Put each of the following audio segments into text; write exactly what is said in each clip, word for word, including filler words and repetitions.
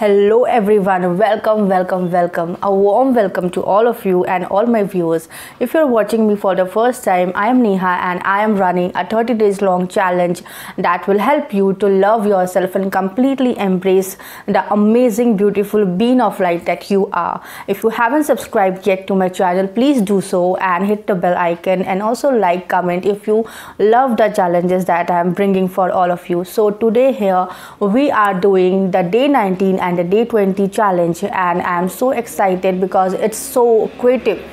Hello everyone, welcome, welcome, welcome. A warm welcome to all of you and all my viewers. If you're watching me for the first time, I am Neha and I am running a thirty days long challenge that will help you to love yourself and completely embrace the amazing, beautiful being of light that you are. If you haven't subscribed yet to my channel, please do so and hit the bell icon, and also like, comment if you love the challenges that I am bringing for all of you. So today here we are doing the day nineteen and the day twenty challenge, and I am so excited because it's so creative.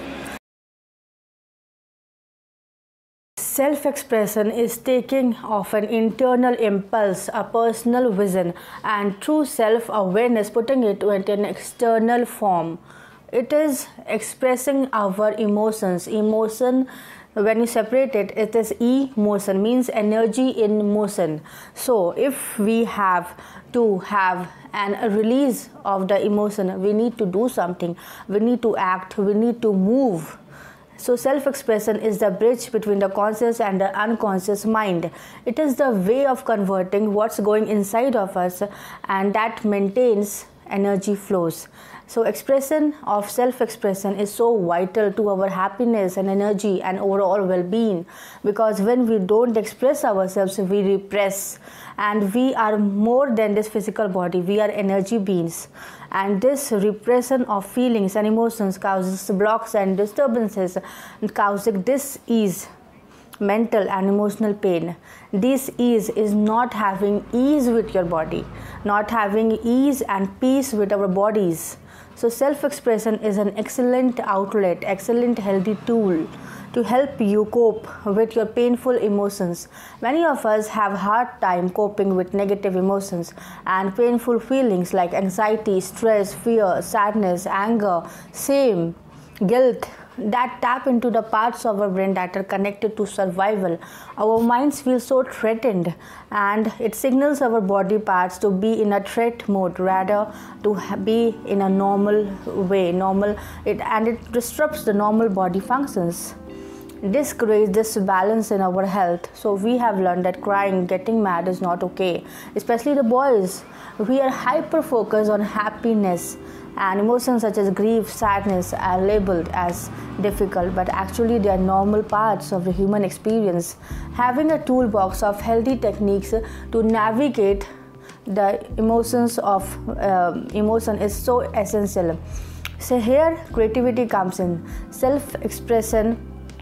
Self-expression is taking of an internal impulse, a personal vision, and through self-awareness putting it into an external form. It is expressing our emotions. Emotion, when you separate it, it is emotion, means energy in motion. So if we have to have an a release of the emotion, we need to do something, we need to act, we need to move. So self-expression is the bridge between the conscious and the unconscious mind. It is the way of converting what's going inside of us, and that maintains energy flows. So expression of self-expression is so vital to our happiness and energy and overall well-being, because when we don't express ourselves, we repress, and we are more than this physical body. We are energy beings, and this repression of feelings and emotions causes blocks and disturbances, causing dis-ease, mental and emotional pain. This ease is not having ease with your body, not having ease and peace with our bodies. So self-expression is an excellent outlet, excellent healthy tool to help you cope with your painful emotions. Many of us have hard time coping with negative emotions and painful feelings like anxiety, stress, fear, sadness, anger, shame, guilt, that tap into the parts of our brain that are connected to survival. Our minds feel so threatened, and it signals our body parts to be in a threat mode rather to be in a normal way, normal it and it disrupts the normal body functions. This creates this balance in our health. So we have learned that crying, getting mad is not okay, especially the boys. We are hyper focused on happiness, and emotions such as grief, sadness are labeled as difficult, but actually they are normal parts of the human experience. Having a toolbox of healthy techniques to navigate the emotions of uh, emotion is so essential. So here creativity comes in. Self-expression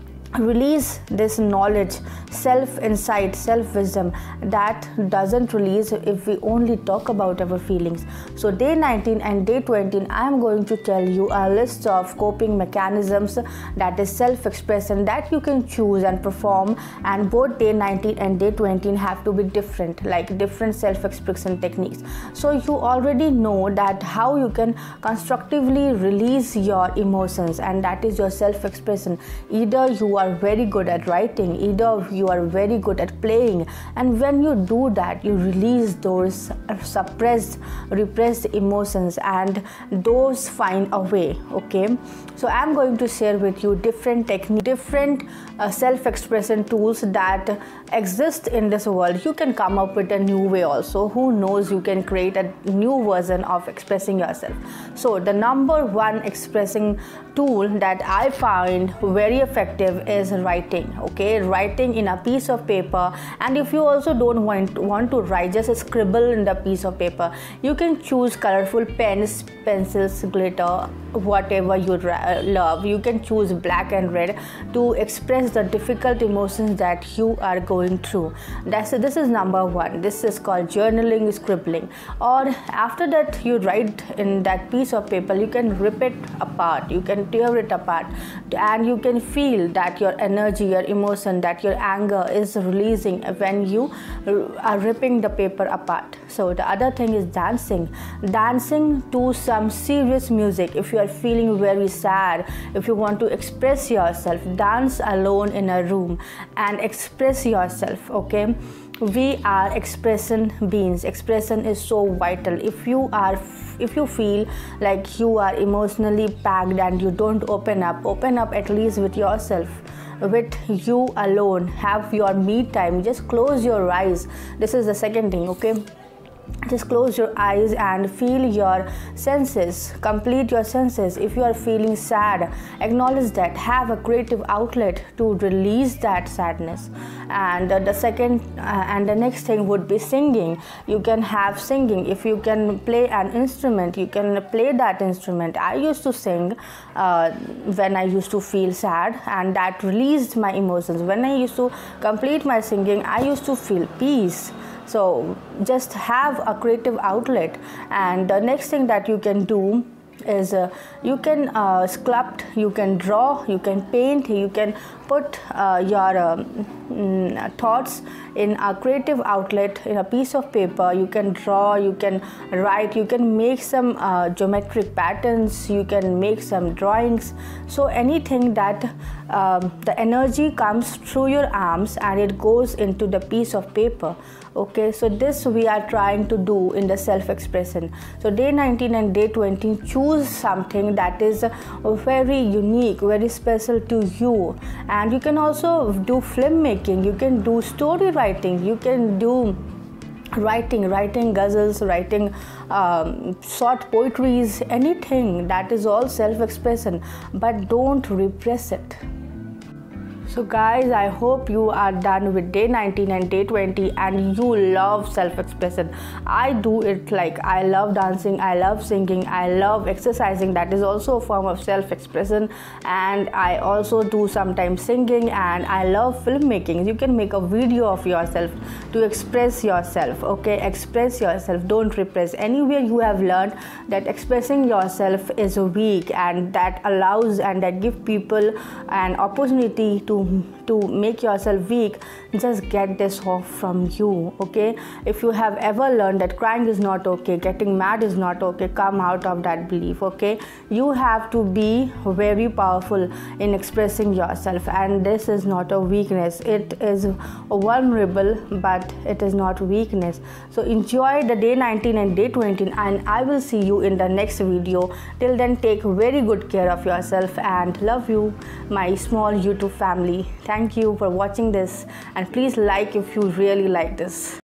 release this knowledge, self-insight, self-wisdom that doesn't release if we only talk about our feelings. So day nineteen and day twenty, I am going to tell you a list of coping mechanisms, that is self-expression, that you can choose and perform, and both day nineteen and day twenty have to be different, like different self-expression techniques. So you already know that how you can constructively release your emotions, and that is your self-expression. Either you are very good at writing, either you are very good at playing, and when you do that, you release those suppressed, repressed emotions, and those find a way. Okay, so I'm going to share with you different techniques, different uh, self-expression tools that exist in this world. You can come up with a new way also. Who knows, you can create a new version of expressing yourself. So the number one expressing tool that I find very effective is writing. Okay, writing in a piece of paper, and if you also don't want want to write, just scribble in the piece of paper. You can choose colorful pens, pencils, glitter, whatever you love. You can choose black and red to express the difficult emotions that you are going through. That's this is number one. This is called journaling, scribbling. Or after that, you write in that piece of paper, you can rip it apart, you can tear it apart, and you can feel that your energy, your emotion, that your anger is releasing when you are ripping the paper apart. So the other thing is dancing. Dancing to some serious music. If you are feeling very sad, if you want to express yourself, dance alone in a room and express yourself. Okay, we are expression beings. Expression is so vital. If you are if you feel like you are emotionally packed and you don't open up, open up at least with yourself. with you alone. Have your me time. Just close your eyes. This is the second thing, okay? just close your eyes and feel your senses, complete your senses. If you are feeling sad, acknowledge that, have a creative outlet to release that sadness. And uh, the second uh, and the next thing would be singing. You can have singing. If you can play an instrument, you can play that instrument. I used to sing uh, when I used to feel sad, and that released my emotions. When I used to complete my singing, I used to feel peace. So just have a creative outlet. And the next thing that you can do is uh, you can uh, sculpt, you can draw, you can paint, you can put uh, your um, mm, thoughts in a creative outlet in a piece of paper. You can draw, you can write, you can make some uh, geometric patterns, you can make some drawings. So anything that um, the energy comes through your arms and it goes into the piece of paper. Okay, so this we are trying to do in the self-expression. So day nineteen and day twenty, choose something that is very unique, very special to you. And you can also do filmmaking, you can do story writing, you can do writing, writing ghazals, writing um, short poetries, anything. That is all self-expression, but don't repress it. So guys, I hope you are done with day nineteen and day twenty and you love self-expression. I do it. Like, I love dancing, I love singing, I love exercising. That is also a form of self-expression. And I also do sometimes singing, and I love filmmaking. You can make a video of yourself to express yourself. Okay, express yourself, don't repress. Anywhere you have learned that expressing yourself is weak, and that allows and that give people an opportunity to to make yourself weak, just get this off from you. Okay, if you have ever learned that crying is not okay, getting mad is not okay, come out of that belief. Okay, you have to be very powerful in expressing yourself, and this is not a weakness. It is vulnerable, but it is not weakness. So enjoy the day nineteen and day twenty, and I will see you in the next video. Till then, take very good care of yourself, and love you, my small YouTube family. Thank you for watching this, and please like if you really like this.